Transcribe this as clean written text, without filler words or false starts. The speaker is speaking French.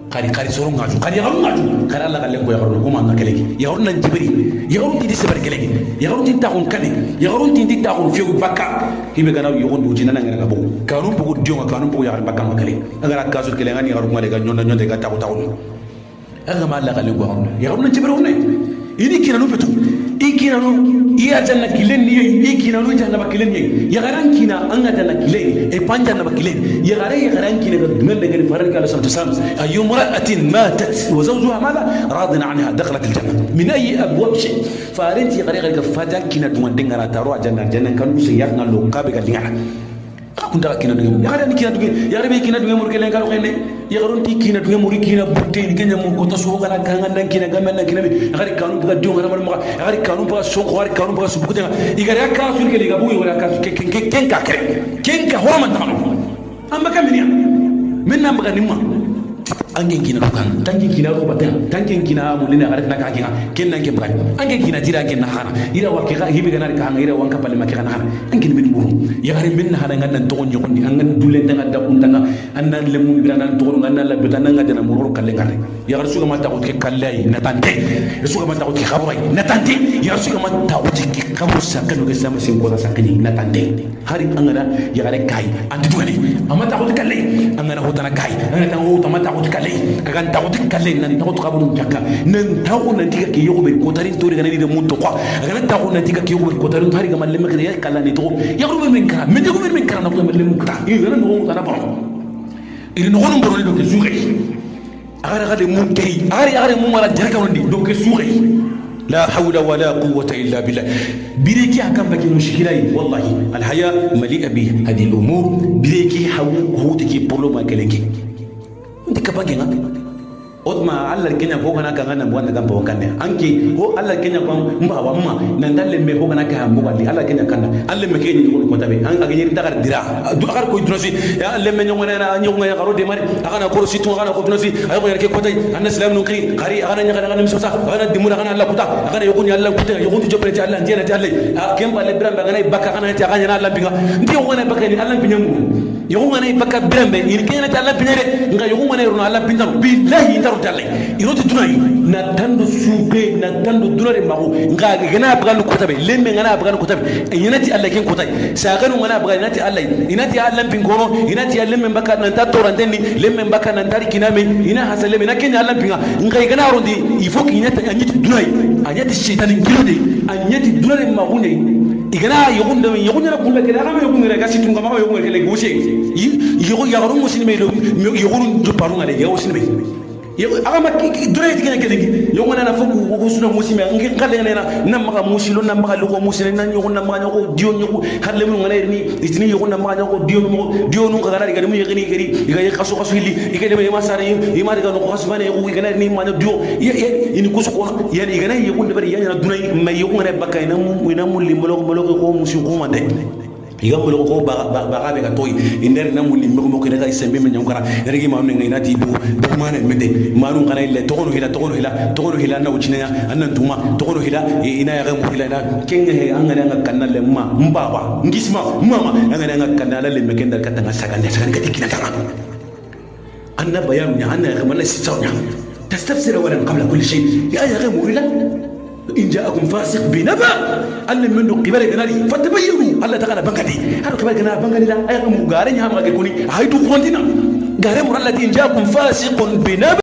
kari soro ngaju kari yagarun ngaju kari Allah galle ko yagarun ko man kelegi yagarun nan jibri yagarun ti sebar kelegi yagarun ti taxun kane yagarun ti taxun fiu bakka hibe ganaw yogon du jinana ngara gabo kanum bugu dionga kanum bugu yagar bakka makale agara kasul kele ngani yagarun ngale ga nyonda nyonda ga taxu taxun aga ma Allah galle ko yagarun nan jibri wonne ini kina no betu ikina no iya janna kilen ni ikina no janna bakilen ni yagaran kina anga janna kilen e panja na bakilen yagaran kina dum le gani faran kala sallallahu alaihi wasallam ayu mar'atin matat wa zawjuha madha radina anha dakhalat aljanna min ayi abwab shay faranti yagaran fata kina dum dengara taro janna kan su yakna lo kabe ga dinga kunda kina dum yagaran kina dum yagaran kina dum mur kelen kala khene yagaron ti kina dum mur kina bunte ni kenya mun ko to so gana kanga nan kina gamen nan kina bi yagari kanu buga dum ngara ma yagari kanu buga so ko yagari kanu buga su buga igari aka su kele ga buyi wala ka su ken ka kere ken ka horma tano amma kamini minna buga nimma angen kina kan tangen kina ro baten tangen kina mulina arif naka kina ken nan ke buga angen kina jira ken na hana ira wa ke hibi ga na ka ngira wanka palle makira na hana angen min buru yagari minna hana ngan nan to on jokondi angan dulen tanga da kuntanga annan le mun birana to on annan la betana ngada na muroro kalle ngare yagari suga mata ko ke kalle na tante suga mata ko ke khabray na tante yagari suga mata ko ke khabu sakano ke sama sin ko sakani na tante hari angana yagari kai anti duani amata ko kalle angana hotana kai angana tan ho tamata ko kalle kagan ta ko kalle nan ta ko kabulu jakka nan ta ko nan tiga ke yogo be ko tarin to daga ni de mun to kwa angana ta ko nan tiga ke yogo be ko tarin hari ga malle makre ya kala ni to yagru men kara men de men kara na ko malle mun ta yi nan no ta na ba iri no gono boroni do ke suuxi agara gade mun kay agara mun wala jaraka wondi do ke suuxi لا حول ولا قوة إلا بالله بريكي أكم بكي مشكلة والله الحياة مليئة بهذه الأمور بريكي هو تكي بولو ما كلنكي أنت كباكي otma Allah kenya ko kana kan nan bwana gamba wakane anki ho Allah kenya ko mba wa mma nan dalle me ko kana ka mbo wali Allah kenya kan Allah me kenya ko tabe an aga yiri dagar dira du agar ko drosi ya Allah me nyongona na nyonga ya garo de mari aga ko situ aga ko drosi ay ko yarke ko tay an islam nun qi qari aga nya kana mi sosa aga dimuna kana Allah kuta aga yokuni Allah kuta yokuni jobre ti Allah ndiyana ti Allah kemba le bram ga nay bakka kana ti aga nya Allah binga ndi wona bakka ni Allah binyamu yokuna nay bakka brambe yiri kenya ti Allah binyere nga yokuna nay runa Allah bindaru billahi talle iroti dunay na tando suge na tando dunare mago nga gana bagal ko tabe lembe ngana bagal ko tabe inati Allah ken ko tay saganu ngana bagal inati Allah inati Allah pingono inati Allah men baka nan ta torandeni lembe baka nan tari kiname ina hasale na kenya Allah pinga nga gana rondi il faut inati anyati dunay anyati shaytan ngirode anyati dunare mago ne igana yogunde yogundera kumbe kele aga yogundera ga situnga ma yogundera kele gose yogo yagaru muslime yogurun do parunga le yogo muslime aga ma dure tigene kelengi yo ngana na foku ko suna musime ngi kale ngana na maka musilo na maka loko musine na nyogo na maka nyogo dio nyogo halle mu ngana ni itini yo na maka nyogo dio nu ngana ga mu yegni gari iga ye kaso kaso hilli iga de ma sare yi ma daga no kaso bane yo ngana ni ma dio ini kusu ko yani iga na yego de bari yana dunay may yo ngana bakay na mu limbolo ko musu ko mande iga mbolo ko ba be ka toy iner na muli mo ko daga sembe men nyongara regi ma ne ngai nati bu mane mede manu kana ile togono hila na uchina annan tuma togono hila ina ya gamu hila na kenga he angana nga kanale ma mbaba ngisma mama angana nga kanale le mekenda katanga sagande katikina tanga anna bayan ya anna kamala sitawnya تستفسر ولا قبل كل شيء يا غير مؤلة إن جاءكم فاسق بنبأ أن منه قبل جناري فتبينوا الله تعالى بنكدي هذا قبل جنار بنكدي لا أي مقارن يا ما كوني هاي تقولنا قارن مرة التي إن جاءكم فاسق بنبأ